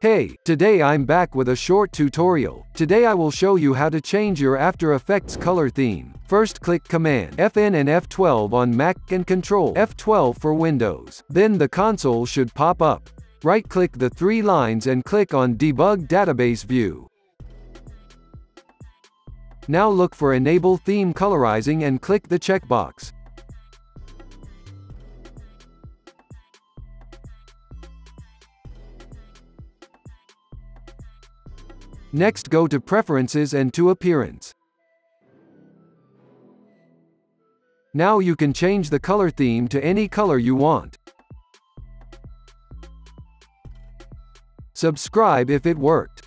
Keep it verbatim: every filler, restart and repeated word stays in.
Hey, today I'm back with a short tutorial. Today I will show you how to change your After Effects color theme. First click Command F N and F twelve on Mac and Control F twelve for Windows. Then the console should pop up. Right-click the three lines and click on Debug Database View. Now look for Enable Theme Colorizing and click the checkbox. Next go to Preferences and to Appearance. Now you can change the color theme to any color you want. Subscribe if it worked.